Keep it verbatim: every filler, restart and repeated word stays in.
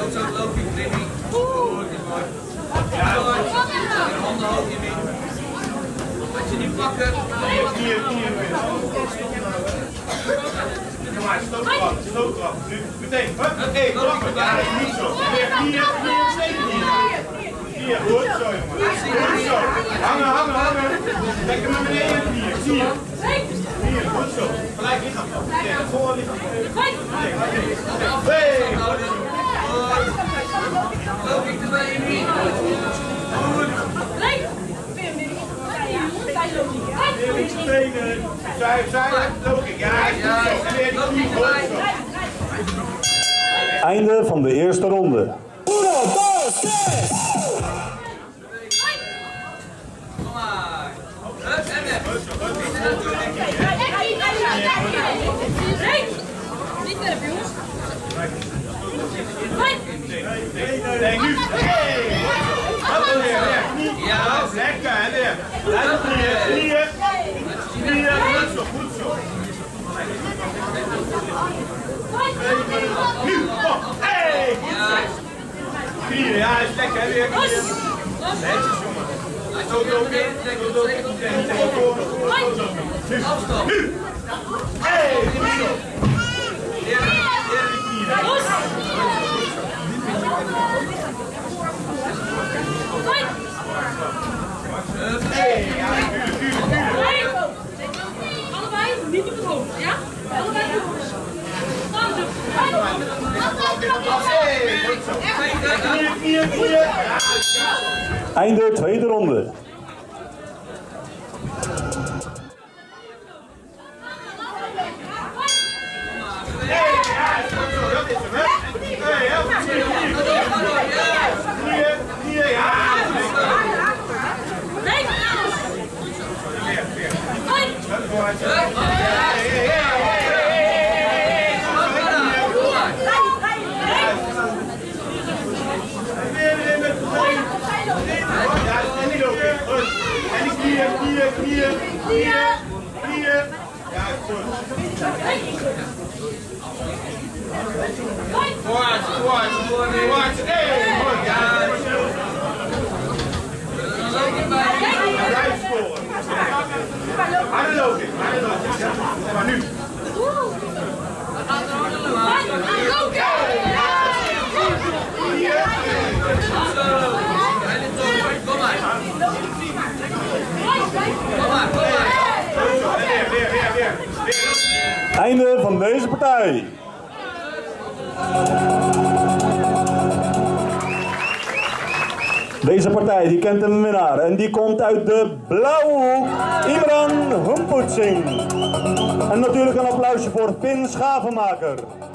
Zo, zo, loop je, Vinnie. Goed, is mooi. Ja, mooi. Je handen hoog in midden. Als je niet pakken. Knieën, knieën. Kom maar, stootkracht, stootkracht. Nu, meteen. Hup, één, klappen. Ja, dat is niet zo. Weer knieën, knieën, steken knieën. Knieën, goed zo, jongen. Goed zo. Hangen, hangen, hangen. Lekker naar beneden, knieën, knieën. Knieën, goed zo. Gelijk lichaam. Ja, voor lichaam. Hey, loop ik erbij in hier. Zij, zij, loop ik. Ja, einde van de eerste ronde. Kom maar. Hup, en weg. Niet verder, jongens. Nee, nu. Hey! Wat wil je? Ja, lekker, hè, weer. Blijf op knieën, knieën. Knieën, goed zo, goed zo. Nu, kom. Hey! Knieën, ja, is lekker, hè, weer. Netjes, jongen. Zo, zo, zo, zo. Nu! Hey! Goed zo. Allebei, niet op het hoofd, ja? Allebei goed. Einde tweede ronde. Voorwaarts, voorwaarts, voorwaarts. Hey, mooi. Ja, blijf scoren. Harder lopen, harder lopen. Maar nu. Kom maar. Kom maar, kom maar. Weer, weer, weer, weer. Einde van deze partij. Deze partij die kent een winnaar en die komt uit de blauwe hoek, Imran Humputsing. En natuurlijk een applausje voor Pin Schavenmaker.